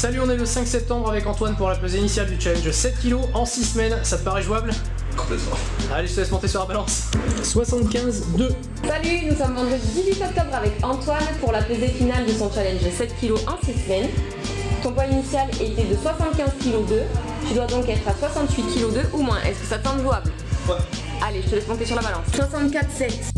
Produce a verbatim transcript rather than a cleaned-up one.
Salut, on est le cinq septembre avec Antoine pour la pesée initiale du challenge sept kilos en six semaines. Ça te paraît jouable? Complètement. Allez, je te laisse monter sur la balance. soixante-quinze deux. Salut, nous sommes vendredi dix-huit octobre avec Antoine pour la pesée finale de son challenge sept kilos en six semaines. Ton poids initial était de soixante-quinze virgule deux kilos. Tu dois donc être à soixante-huit virgule deux kilos ou moins. Est-ce que ça te semble jouable? Ouais. Allez, je te laisse monter sur la balance. soixante-quatre virgule sept.